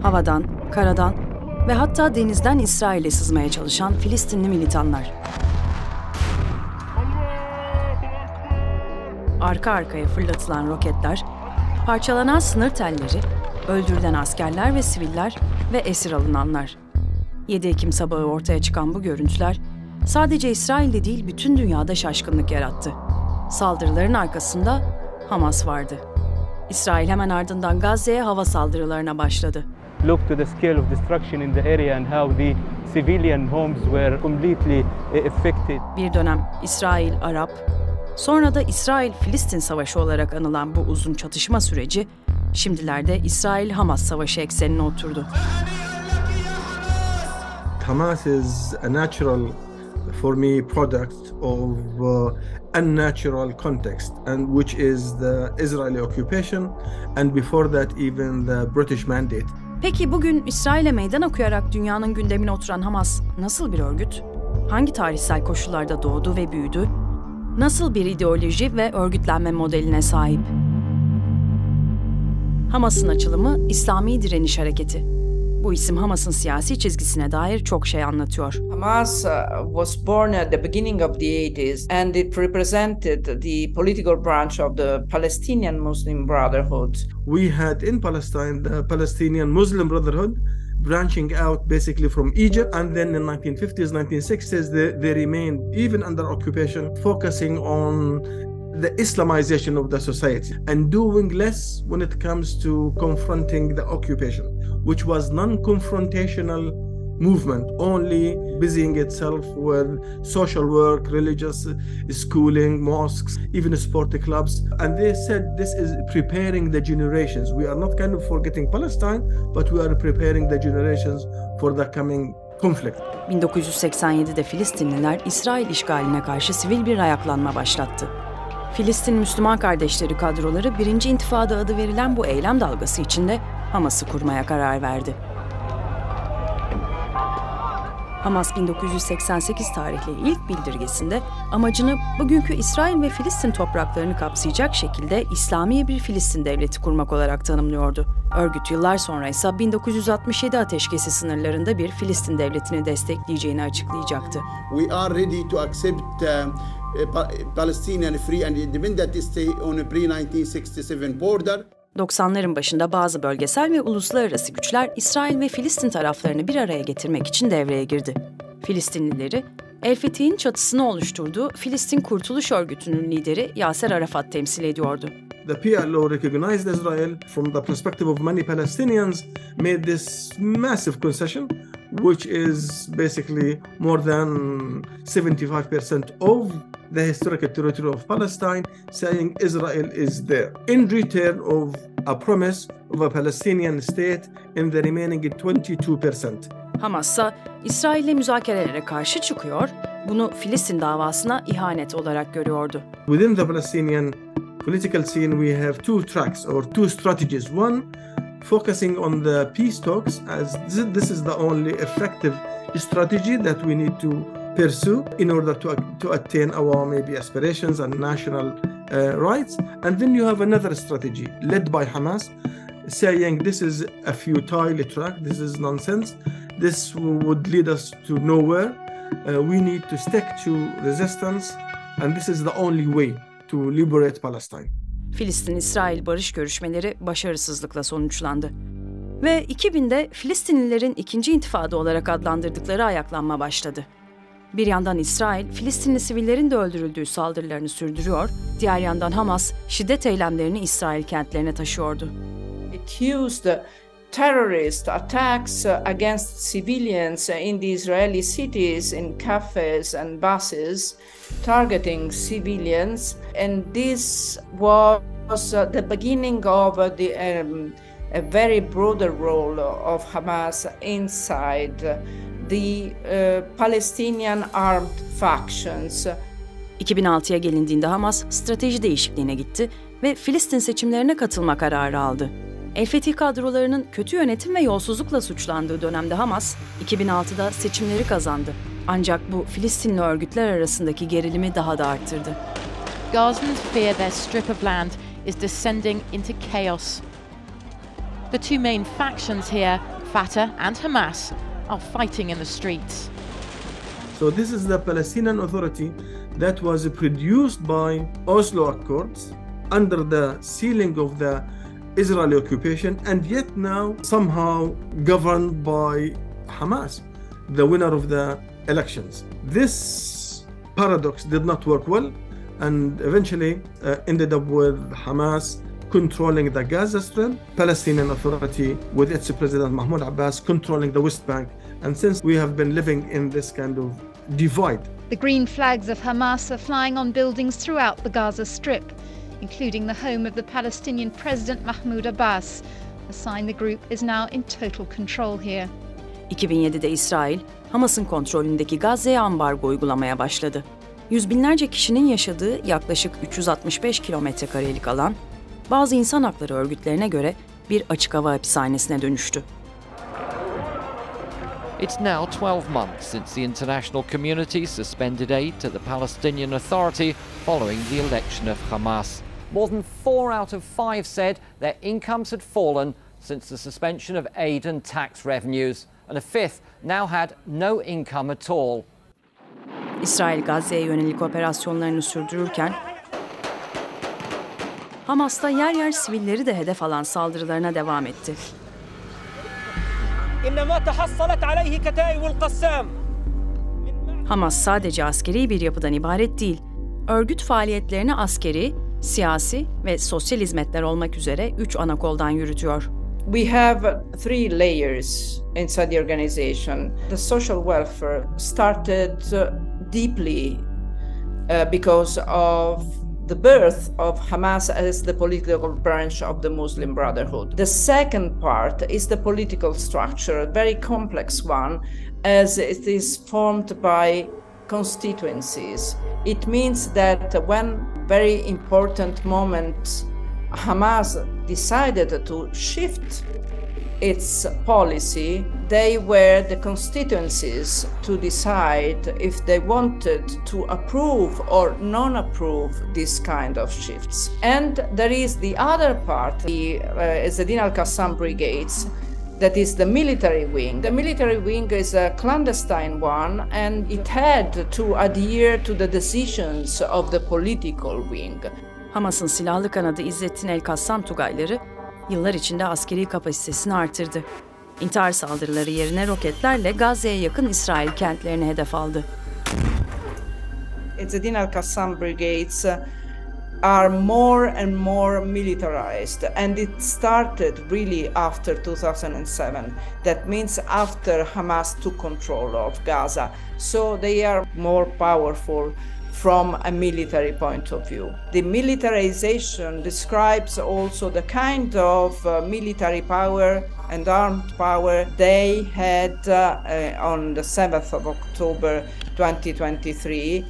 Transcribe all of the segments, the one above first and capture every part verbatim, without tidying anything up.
Havadan, karadan ve hatta denizden İsrail'e sızmaya çalışan Filistinli militanlar. Arka arkaya fırlatılan roketler, parçalanan sınır telleri, öldürülen askerler ve siviller ve esir alınanlar. yedi Ekim sabahı ortaya çıkan bu görüntüler, sadece İsrail'de değil bütün dünyada şaşkınlık yarattı. Saldırıların arkasında Hamas vardı. İsrail hemen ardından Gazze'ye hava saldırılarına başladı. Look to the scale of destruction in the area and how the civilian homes were completely affected. Bir dönem İsrail, Arap, sonra da İsrail-Filistin Savaşı olarak anılan bu uzun çatışma süreci, şimdilerde İsrail-Hamas Savaşı eksenine oturdu. Hamas is a natural, for me, product of uh, unnatural context, and which is the Israeli occupation, and before that even the British mandate. Peki bugün İsrail'e meydan okuyarak dünyanın gündemine oturan Hamas nasıl bir örgüt? Hangi tarihsel koşullarda doğdu ve büyüdü? Nasıl bir ideoloji ve örgütlenme modeline sahip? Hamas'ın açılımı İslami Direniş Hareketi. Bu isim Hamas'ın siyasi çizgisine dair çok şey anlatıyor. Hamas uh, was born at the beginning of the eighties and it represented the political branch of the Palestinian Muslim Brotherhood. We had in Palestine the Palestinian Muslim Brotherhood branching out basically from Egypt, and then in nineteen fifties, nineteen sixties they, they remained even under occupation, focusing on the Islamization of the society and doing less when it comes to confronting the occupation, which was non-confrontational movement, only busying itself with social work, religious schooling, mosques, even sport clubs. And they said this is preparing the generations. We are not kind of forgetting Palestine, but we are preparing the generations for the coming conflict. bin dokuz yüz seksen yedide Filistinliler İsrail işgaline karşı sivil bir ayaklanma başlattı. Filistin Müslüman Kardeşleri kadroları birinci İntifada adı verilen bu eylem dalgası içinde Hamas'ı kurmaya karar verdi. Hamas bin dokuz yüz seksen sekiz tarihli ilk bildirgesinde amacını bugünkü İsrail ve Filistin topraklarını kapsayacak şekilde İslami bir Filistin devleti kurmak olarak tanımlıyordu. Örgüt yıllar sonra ise bin dokuz yüz altmış yedi ateşkesi sınırlarında bir Filistin devletini destekleyeceğini açıklayacaktı. We are ready to accept uh, Palestinian free and independent state on a pre-nineteen sixty-seven border. doksanların başında bazı bölgesel ve uluslararası güçler İsrail ve Filistin taraflarını bir araya getirmek için devreye girdi. Filistinlileri, El Fethi'nin çatısını oluşturduğu Filistin Kurtuluş Örgütü'nün lideri Yaser Arafat temsil ediyordu. The P L O recognized Israel from the perspective of many Palestinians, made this massive concession, which is basically more than seventy-five percent of the historical territory of Palestine, saying Israel is there, in return of a promise of a Palestinian state in the remaining twenty-two percent. Hamas ise İsrail'le müzakerelere karşı çıkıyor, bunu Filistin davasına ihanet olarak görüyordu. Within the Palestinian political scene, we have two tracks or two strategies. One, focusing on the peace talks, as this is the only effective strategy that we need to pursue in order to, to attain our maybe aspirations and national uh, rights. And then you have another strategy led by Hamas, saying this is a futile track, this is nonsense, this would lead us to nowhere. Uh, we need to stick to resistance, and this is the only way to liberate Palestine. Filistin-İsrail barış görüşmeleri başarısızlıkla sonuçlandı. Ve iki binde Filistinlilerin ikinci intifada olarak adlandırdıkları ayaklanma başladı. Bir yandan İsrail, Filistinli sivillerin de öldürüldüğü saldırılarını sürdürüyor, diğer yandan Hamas, şiddet eylemlerini İsrail kentlerine taşıyordu. Accused terrorist attacks against civilians in the Israeli cities, in cafes and buses, targeting civilians, and this was the beginning of the um, a very broader role of Hamas inside the uh, Palestinian armed factions. iki bin altıya gelindiğinde Hamas strateji değişikliğine gitti ve Filistin seçimlerine katılma kararı aldı. El Fethi kadrolarının kötü yönetim ve yolsuzlukla suçlandığı dönemde Hamas, iki bin altıda seçimleri kazandı. Ancak bu Filistinli örgütler arasındaki gerilimi daha da arttırdı. Gazans fear their strip of land is descending into chaos. The two main factions here Fatah and Hamas are fighting in the streets. So this is the Palestinian Authority that was produced by Oslo Accords under the ceiling of the Israeli occupation, and yet now somehow governed by Hamas, the winner of the elections. This paradox did not work well, and eventually uh, ended up with Hamas controlling the Gaza Strip, Palestinian Authority with its president Mahmoud Abbas controlling the West Bank. And since we have been living in this kind of divide. The green flags of Hamas are flying on buildings throughout the Gaza Strip, including the home of the Palestinian President Mahmoud Abbas, a sign the group is now in total control here. iki bin yedide İsrail, Hamas'ın kontrolündeki Gazze'ye ambargo uygulamaya başladı. Yüz binlerce kişinin yaşadığı yaklaşık üç yüz altmış beş kilometre karelik alan, bazı insan hakları örgütlerine göre bir açık hava hapishanesine dönüştü. It's now twelve months since the international community suspended aid to the Palestinian Authority following the election of Hamas. More than four out of five said their incomes had fallen since the suspension of aid and tax revenues, and a fifth now had no income at all. İsrail Gazze'ye yönelik operasyonlarını sürdürürken, Hamas da yer yer sivilleri de hedef alan saldırılarına devam etti. Hamas sadece askeri bir yapıdan ibaret değil, örgüt faaliyetlerini askeri, siyasi ve sosyal hizmetler olmak üzere üç ana koldan yürütüyor. We have three layers inside the organization. The social welfare started deeply uh, because of the birth of Hamas as the political branch of the Muslim Brotherhood. The second part is the political structure, a very complex one, as it is formed by constituencies. It means that when very important moment Hamas decided to shift its policy, they were the constituencies to decide if they wanted to approve or non-approve this kind of shifts. And there is the other part, the uh, Ezzedine al-Qassam brigades, that is the military wing. The military wing is a clandestine one, and it had to adhere to the decisions of the political wing. Hamas'ın silahlı kanadı İzzettin el-Kassam Tugayları yıllar içinde askeri kapasitesini artırdı. İntihar saldırıları yerine roketlerle Gazze'ye yakın İsrail kentlerini hedef aldı. Ezzedine al-Qassam brigades are more and more militarized, and it started really after two thousand seven. That means after Hamas took control of Gaza. So they are more powerful from a military point of view. The militarization describes also the kind of uh, military power and armed power they had uh, uh, on the seventh of October twenty twenty-three.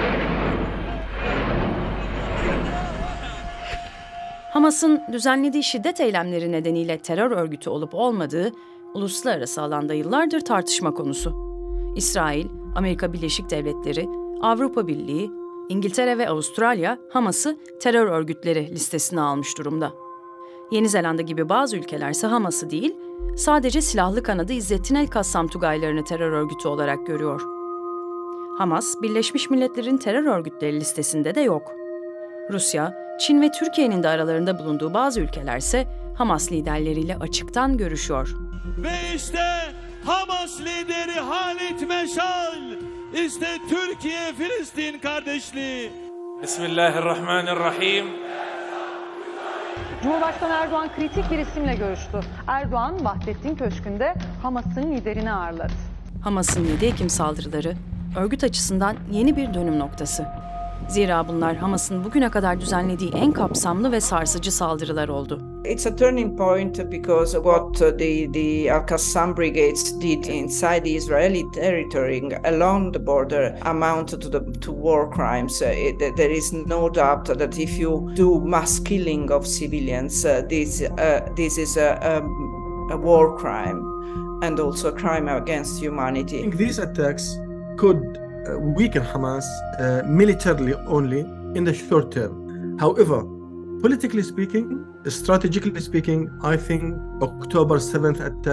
Hamas'ın düzenlediği şiddet eylemleri nedeniyle terör örgütü olup olmadığı uluslararası alanda yıllardır tartışma konusu. İsrail, Amerika Birleşik Devletleri, Avrupa Birliği, İngiltere ve Avustralya Hamas'ı terör örgütleri listesine almış durumda. Yeni Zelanda gibi bazı ülkelerse Hamas'ı değil, sadece silahlı kanadı İzzettin el-Kassam Tugaylarını terör örgütü olarak görüyor. Hamas, Birleşmiş Milletler'in terör örgütleri listesinde de yok. Rusya, Çin ve Türkiye'nin de aralarında bulunduğu bazı ülkelerse Hamas liderleriyle açıktan görüşüyor. Ve işte Hamas lideri Halit Meşal, işte Türkiye-Filistin kardeşliği. Bismillahirrahmanirrahim. Cumhurbaşkanı Erdoğan kritik bir isimle görüştü. Erdoğan, Vahdettin Köşkü'nde Hamas'ın liderini ağırladı. Hamas'ın yedi Ekim saldırıları örgüt açısından yeni bir dönüm noktası. Zira bunlar Hamas'ın bugüne kadar düzenlediği en kapsamlı ve sarsıcı saldırılar oldu. It's a turning point because what the, the Al-Qassam brigades did inside the Israeli territory along the border amounted to, the, to war crimes. Uh, it, there is no doubt that if you do mass killing of civilians, uh, this, uh, this is a, a, a war crime and also a crime against humanity. I think these attacks could Uh, weaken Hamas uh, militarily only in the short term. However, politically speaking, strategically speaking, I think October seventh attack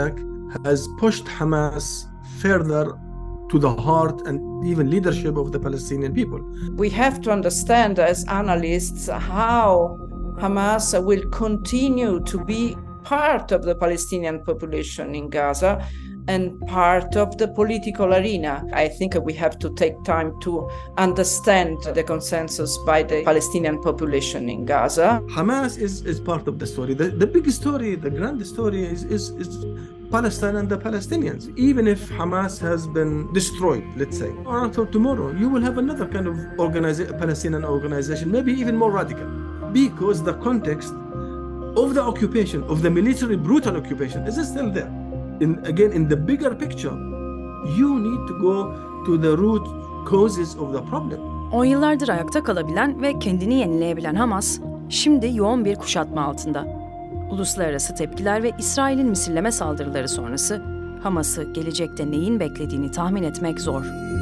has pushed Hamas further to the heart and even leadership of the Palestinian people. We have to understand as analysts how Hamas will continue to be part of the Palestinian population in Gaza and part of the political arena. I think we have to take time to understand the consensus by the Palestinian population in Gaza. Hamas is, is part of the story. The, the big story, the grand story is, is, is Palestine and the Palestinians. Even if Hamas has been destroyed, let's say, or until tomorrow, you will have another kind of organiza- Palestinian organization, maybe even more radical, because the context of the occupation, of the military brutal occupation, is still there. In, again, in the bigger picture, you need to go to the root causes of the problem. On yıllardır ayakta kalabilen ve kendini yenileyebilen Hamas, şimdi yoğun bir kuşatma altında. Uluslararası tepkiler ve İsrail'in misilleme saldırıları sonrası Hamas'ı gelecekte neyin beklediğini tahmin etmek zor.